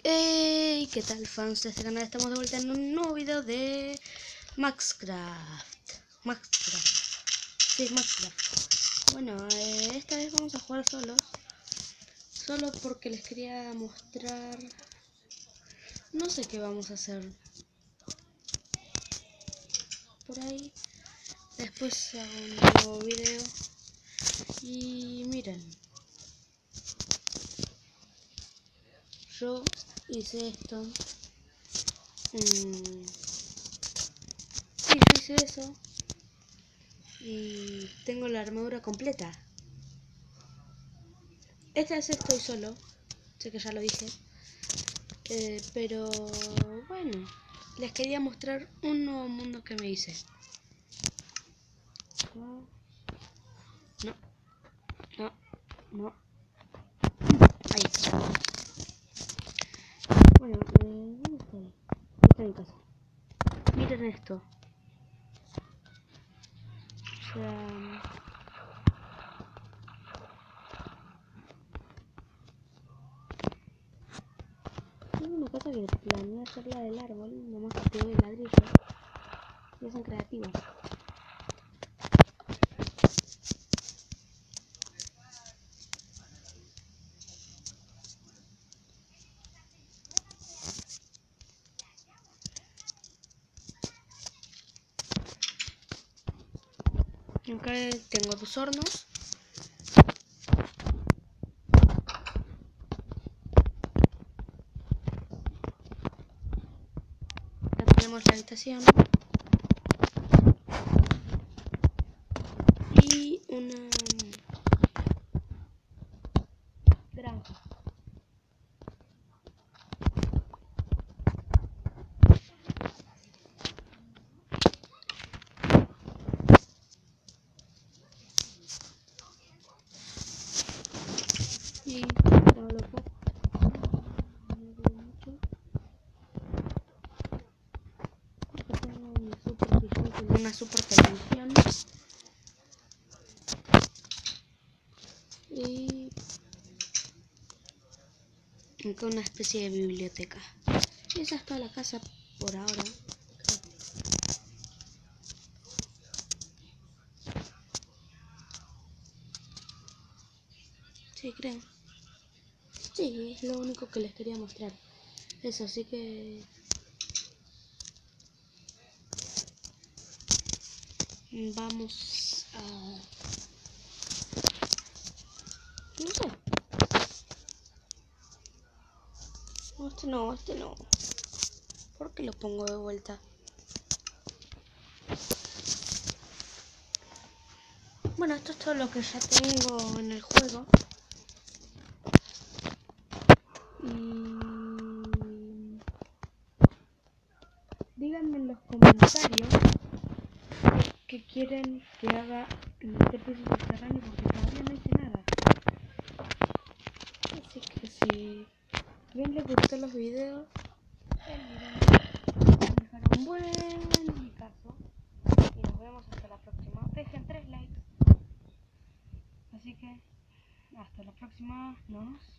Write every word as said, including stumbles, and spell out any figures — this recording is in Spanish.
Hey, ¿qué tal, fans de este canal? Estamos de vuelta en un nuevo video de Maxcraft. Maxcraft. Sí, Maxcraft. Bueno, eh, esta vez vamos a jugar solos. Solo porque les quería mostrar... No sé qué vamos a hacer. Por ahí. Después hago un nuevo video. Y miren. Yo hice esto. Mm. Sí, yo hice eso. Y tengo la armadura completa. Esta vez estoy solo. Sé que ya lo dije. Eh, pero bueno. Les quería mostrar un nuevo mundo que me hice. No. No. No. No. Ahí. Bueno, eh, ¿dónde estoy? Estoy en casa. Miren esto. O sea... Tengo una casa que planeé hacerla del árbol, nomás que quedó de ladrillo. Ya son creativos. Acá tengo dos hornos. Acá tenemos la habitación. Y una granja. Y todo lo poco. No veo mucho. Acá tengo mi super sillón con una super televisión. Y acá una especie de biblioteca. Y esa es toda la casa por ahora. Sí, creo. Sí, es lo único que les quería mostrar. Eso, así que... Vamos a... No sé. No, este no, este no. ¿Por qué lo pongo de vuelta? Bueno, esto es todo lo que ya tengo en el juego. Y... díganme en los comentarios que quieren que haga en este piso subterráneo, porque todavía no hice nada. Así que si bien les gustan los videos, olviden dejar un buen mi caso. Y nos vemos hasta la próxima. Dejen tres likes. Así que hasta la próxima. Nos